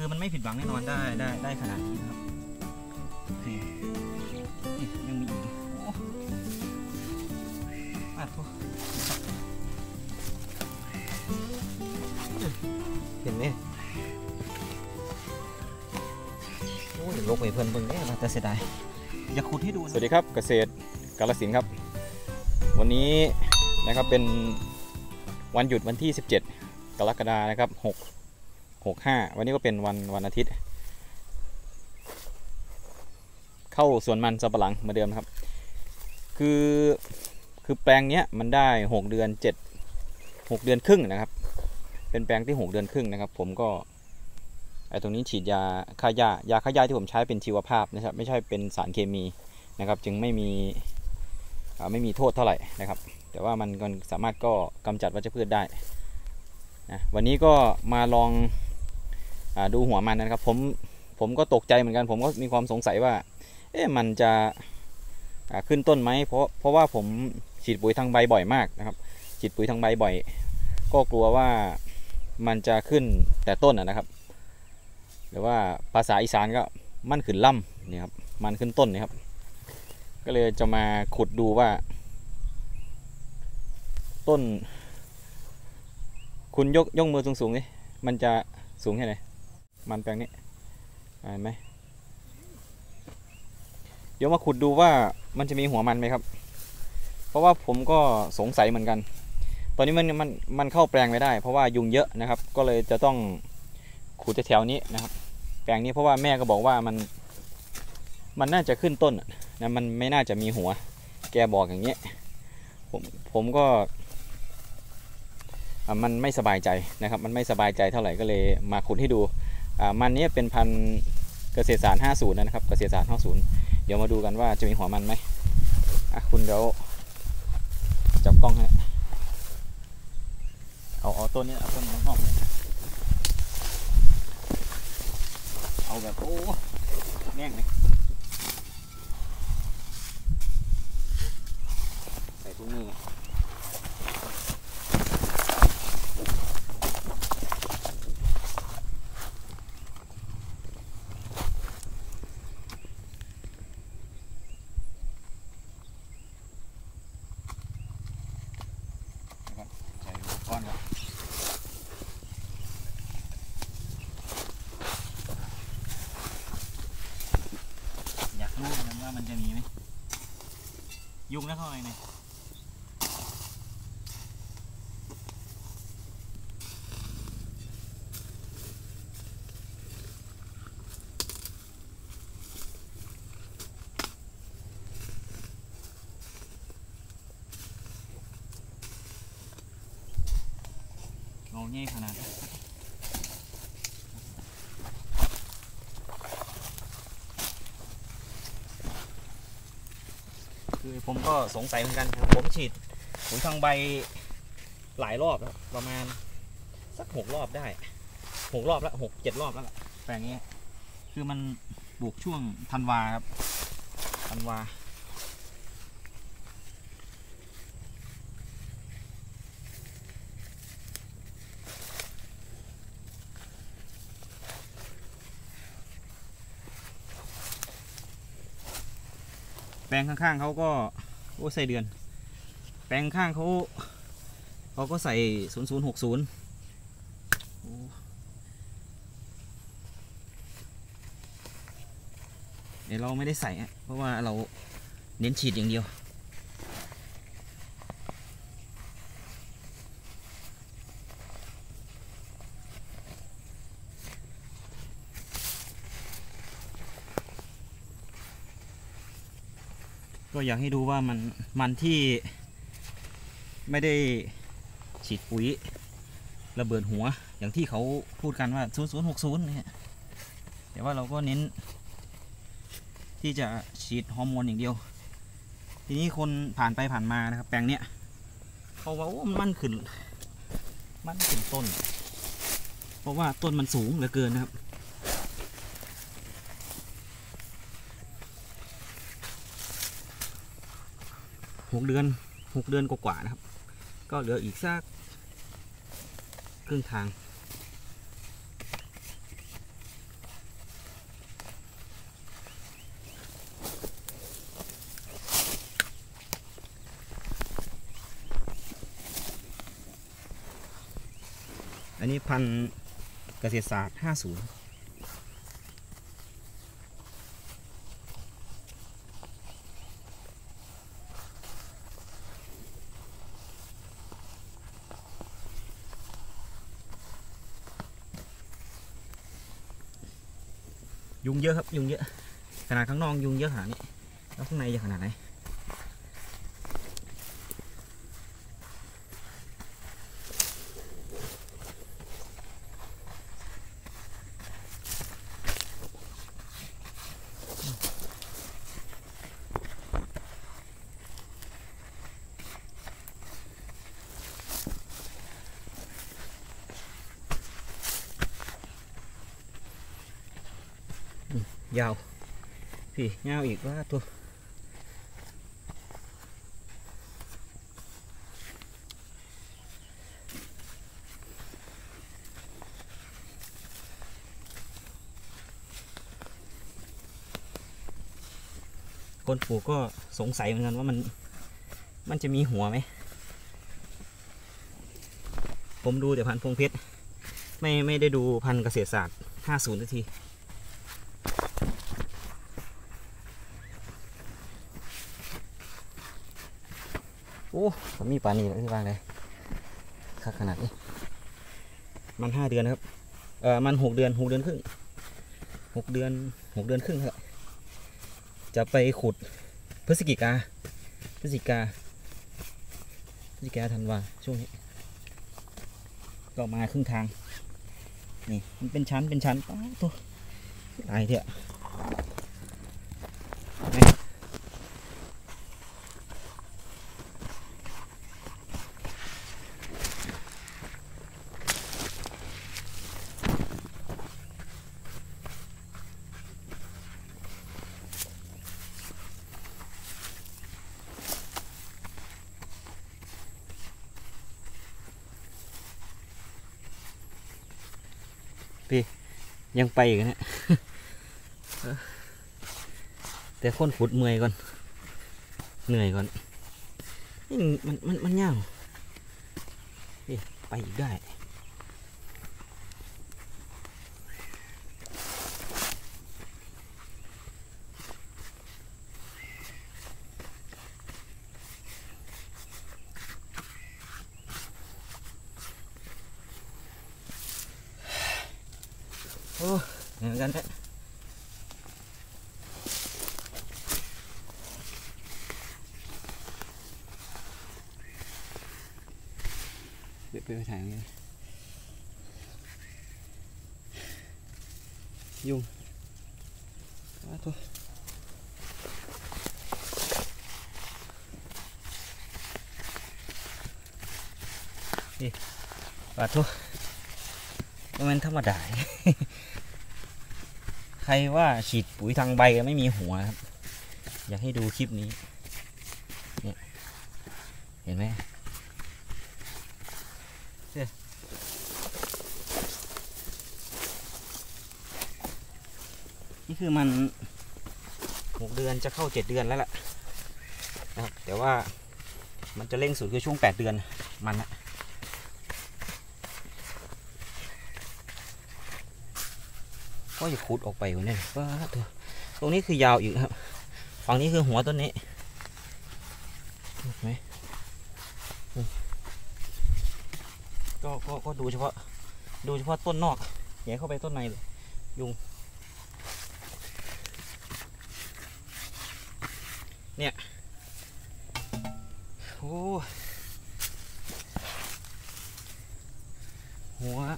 มันไม่ผิดหวังแน่นอนได้ขนาดนี้ครับนี่ยังมีอีกโอ้อาทุเห็นไหมโอ้ยลกไปเพิ่นเบิ่งเนี่ยแต่เสียดายอยากขุดให้ดูสวัสดีครับเกษตรกาฬสินธุ์ครับวันนี้นะครับเป็นวันหยุดวันที่ 17 กรกฎาคมนะครับ65วันนี้ก็เป็นวันอาทิตย์เข้าสวนมันสำปะหลังเหมือนเดิมครับคือแปลงเนี้ยมันได้6 เดือน6 เดือนครึ่งนะครับเป็นแปลงที่6 เดือนครึ่งนะครับผมก็ตรงนี้ฉีดยาฆ่าหญ้าที่ผมใช้เป็นชีวภาพนะครับไม่ใช่เป็นสารเคมีนะครับจึงไม่มีโทษเท่าไหร่นะครับแต่ว่ามันก็สามารถก็กำจัดวัชพืชได้นะวันนี้ก็มาลองดูหัวมันนะครับผมก็ตกใจเหมือนกันผมก็มีความสงสัยว่ามันจะขึ้นต้นไหมเพราะว่าผมฉีดปุ๋ยทางใบบ่อยมากนะครับฉีดปุ๋ยทางใบบ่อยก็กลัวว่ามันจะขึ้นแต่ต้นนะครับหรือว่าภาษาอีสานก็มันขึ้นล่ำนี่ครับมันขึ้นต้นนี่ครับก็เลยจะมาขุดดูว่าต้นคุณยกมือสูงๆนี่มันจะสูงแค่ไหนมันแปลงนี้เห็นไหมเดี๋ยวมาขุดดูว่ามันจะมีหัวมันไหมครับเพราะว่าผมก็สงสัยเหมือนกันตอนนี้มันเข้าแปลงไม่ได้เพราะว่ายุงเยอะนะครับก็เลยจะต้องขุดแถวนี้นะครับแปลงนี้เพราะว่าแม่ก็บอกว่ามันน่าจะขึ้นต้นนะมันไม่น่าจะมีหัวแกบอกอย่างนี้ผมก็มันไม่สบายใจนะครับมันไม่สบายใจเท่าไหร่ก็เลยมาขุดให้ดูมันนี้เป็นพันธุ์เกษตรศาสตร์50นะครับเกษตรศาสตร์50เดี๋ยวมาดูกันว่าจะมีหัวมันไหมคุณเดี๋ยวจับกล้องให้เอาต้นนี้เอาต้นน้องเลยเอาแบบโอ้แน่งเลยใส่ถุงมือก้อนครับอยากรู้กันว่ามันจะมีไหมยุงนะเข้าไปเนี่ยง่ายขนาดคือผมก็สงสัยเหมือนกันครับผมฉีดปุ๋ยทางใบหลายรอบแล้วประมาณสัก6 รอบได้6 รอบแล้ว7 รอบแล้วแปลงนี้คือมันปลูกช่วงธันวาครับธันวาแปลงข้างๆเขาก็ใส่เดือนแปลงข้างเขาก็ใส่0060เดี๋ยวเราไม่ได้ใส่เพราะว่าเราเน้นฉีดอย่างเดียวก็อยากให้ดูว่ามันที่ไม่ได้ฉีดปุ๋ยระเบิดหัวอย่างที่เขาพูดกันว่า0060เนี่ยแต่ว่าเราก็เน้นที่จะฉีดฮอร์โมนอย่างเดียวทีนี้คนผ่านไปผ่านมานะครับแปลงเนี้ยเขาว่ามันขึ้นต้นเพราะว่าต้นมันสูงเหลือเกินนะครับ6 เดือนกว่าๆนะครับก็เหลืออีกสักครึ่งทางนนี้พันธุ์เกษตรศาสตร์50ยุงเยอะครับยุงเยอะขนาดข้างนอกยุงเยอะขนาดนี้แล้วข้างในจะขนาดไหนยาวพี่ยาวอีกว่าตัวคนปลูกก็สงสัยเหมือนกันว่ามันจะมีหัวไหมผมดูแต่พันธุ์พงเพชรไม่ได้ดูพันธุ์เกษตรศาสตร์50นาทีโอ้มีปลาหนีที่บ้างเลยคักขนาดนี้มัน5 เดือนครับมัน6 เดือน6 เดือนครึ่ง6 เดือน6 เดือนครึ่งครับจะไปขุดพฤศจิกาธันวาช่วงนี้ก็มาครึ่งทางนี่มันเป็นชั้นป้าตัวตายเถอะพี่ยังไปอีกนะ แต่คนขุดเมื่อยก่อนเหนื่อยก่อนนี่มันยาวพี่ไปอีกได้โอ้เหมือนกันแท้เดี๋ยวไปถ่ายงี้ยุงตัวนี่ปลาตัวมันธรรมดา ใครว่าฉีดปุ๋ยทางใบไม่มีหัวครับอยากให้ดูคลิปนี้เนี่ยเห็นไหมนี่คือมัน6 เดือนจะเข้า7 เดือนแล้วล่ะนะครับแต่ว่ามันจะเร่งสุดคือช่วง8 เดือนมันนะก็จะขุดออกไปอยู่เนี่ยว่าตรงนี้คือยาวอีกครับฝั่งนี้คือหัวต้นนี้เห็นไหมก็ดูเฉพาะต้นนอกอย่าเข้าไปต้นในเลยยุงเนี่ยโอ้หัว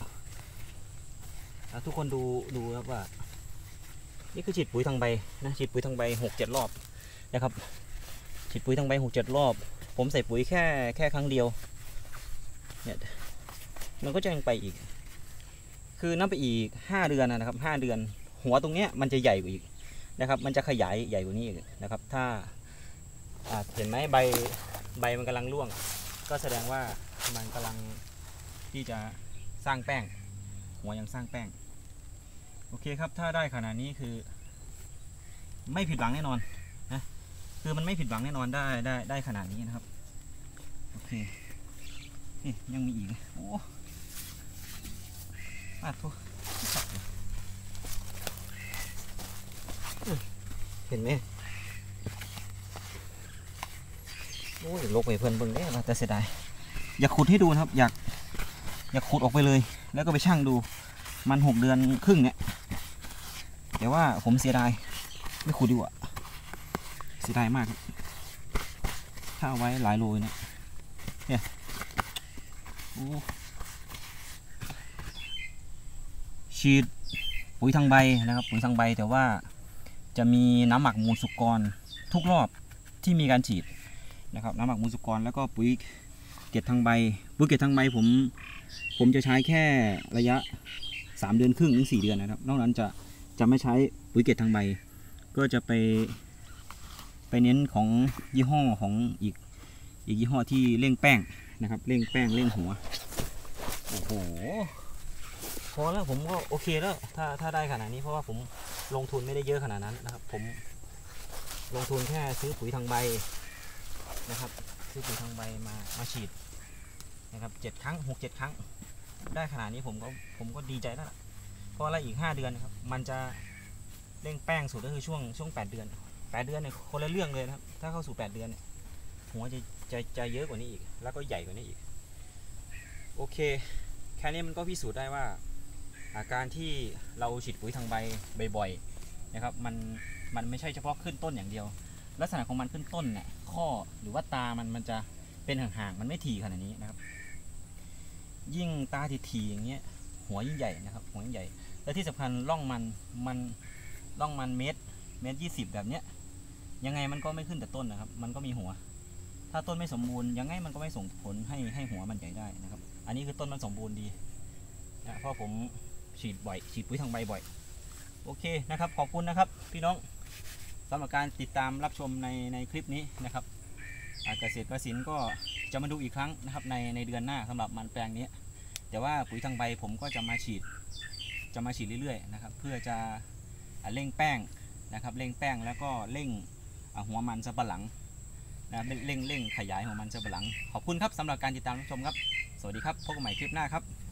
ทุกคนดูครับว่านี่คือฉีดปุ๋ยทางใบนะฉีดปุ๋ยทางใบ6-7 รอบนะครับฉีดปุ๋ยทางใบ6-7 รอบผมใส่ปุ๋ยแค่ครั้งเดียวเนี่ยมันก็จะยังไปอีกคือนับไปอีก5 เดือนนะครับ5 เดือนหัวตรงเนี้ยมันจะใหญ่กว่าอีกนะครับมันจะขยายใหญ่กว่านี้อีกนะครับถ้าเห็นไหมใบมันกำลังร่วงก็แสดงว่ามันกำลังที่จะสร้างแป้งหัวยังสร้างแป้งโอเคครับถ้าได้ขนาดนี้คือไม่ผิดหวังแน่นอนนะคือมันไม่ผิดหวังแน่นอนได้ขนาดนี้นะครับโอเคนี่ยังมีอีกโอ้ทุกเห็นไหมโอ้ยลกไปเพื่อนเบิ่งเนี่ยแต่เสียดายอยากขุดให้ดูนะครับอยากขุดออกไปเลยแล้วก็ไปชั่งดูมัน6 เดือนครึ่งเนี่ยแต่ว่าผมเสียดายไม่ขุดดีกว่าเสียดายมากถ้าเอาไว้หลายโลเนี่ยฉีดปุ๋ยทางใบนะครับปุ๋ยทางใบแต่ว่าจะมีน้ำหมักมูลสุกรทุกรอบที่มีการฉีดนะครับน้ำหมักมูลสุกรแล้วก็ปุ๋ยเกล็ดทางใบปุ๋ยเกล็ดทางใบผมจะใช้แค่ระยะ3 เดือนครึ่งถึง4 เดือนนะครับนอกนั้นจะไม่ใช้ปุ๋ยเกล็ดทางใบก็จะไปเน้นของยี่ห้อของอีกยี่ห้อที่เร่งแป้งนะครับเร่งแป้งเร่งหัวโอ้โหพอแล้วผมก็โอเคแล้วถ้าได้ขนาดนี้เพราะว่าผมลงทุนไม่ได้เยอะขนาดนั้นนะครับผมลงทุนแค่ซื้อปุ๋ยทางใบนะครับซื้อปุ๋ยทางใบมาฉีดนะครับ7 ครั้ง 6-7 ครั้งได้ขนาดนี้ผมก็ดีใจแล้วเพราะอะไรอีก5 เดือนนะครับมันจะเร่งแป้งสุดก็คือช่วง8 เดือนเนี่ยคนละเรื่องเลยนะครับถ้าเข้าสู่8 เดือนเนี่ยหัวจะเยอะกว่านี้อีกแล้วก็ใหญ่กว่านี้อีกโอเคแค่นี้มันก็พิสูจน์ได้ว่าการที่เราฉีดปุ๋ยทางใบบ่อยๆนะครับมันไม่ใช่เฉพาะขึ้นต้นอย่างเดียวลักษณะของมันขึ้นต้นเนี่ยข้อหรือว่าตามันจะเป็นห่างๆมันไม่ถี่ขนาดนี้นะครับยิ่งตาถี่ๆอย่างเงี้ยหัวยิ่งใหญ่นะครับหัวยิ่งใหญ่และที่สำคัญร่องมันเมตร 20แบบเนี้ยยังไงมันก็ไม่ขึ้นแต่ต้นนะครับมันก็มีหัวถ้าต้นไม่สมบูรณ์ยังไงมันก็ไม่ส่งผลให้หัวมันใหญ่ได้นะครับอันนี้คือต้นมันสมบูรณ์ดีนะเพราะผมฉีดปุ๋ยทางใบบ่อยโอเคนะครับขอบคุณนะครับพี่น้องสำหรับการติดตามรับชมในคลิปนี้นะครับเกษตรกสินก็จะมาดูอีกครั้งนะครับในเดือนหน้าสำหรับมันแปลงนี้แต่ว่าปุ๋ยทางใบผมก็จะมาฉีดเรื่อยๆนะครับเพื่อจะเร่งแป้งนะครับเร่งแป้งแล้วก็เร่งหัวมันสำปะหลังนะเร่งขยายหัวมันสำปะหลังขอบคุณครับสำหรับการติดตามรับชมครับสวัสดีครับพบกันใหม่คลิปหน้าครับ